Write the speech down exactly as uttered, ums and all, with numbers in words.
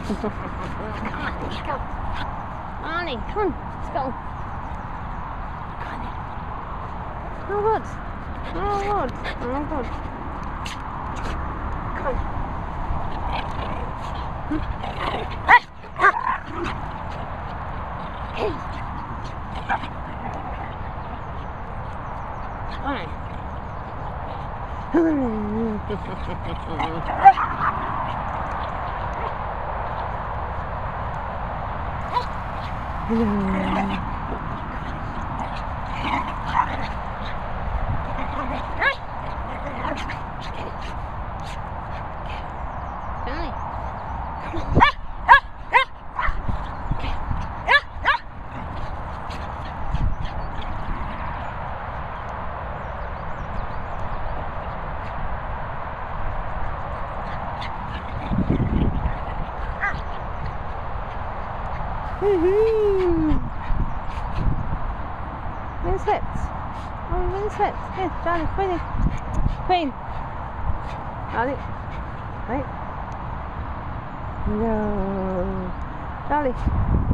Come on, let's go. Arnie, come on, let's go. Oh good. Oh good. Oh good. Come on. Alright. Hello. Woohoo! Win slipped. Oh, win slipped. Here, Charlie, Queenie. Queen. Charlie. Right. No. Charlie.